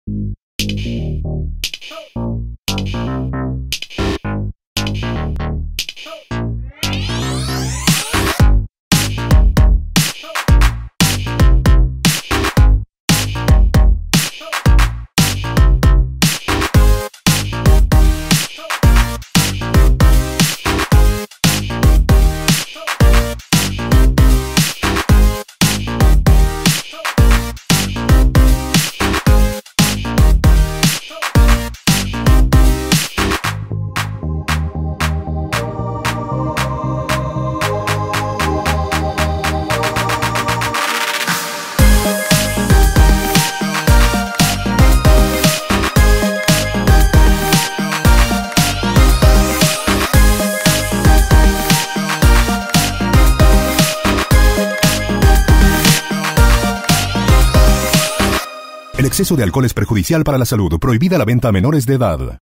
El exceso de alcohol es perjudicial para la salud. Prohibida la venta a menores de edad.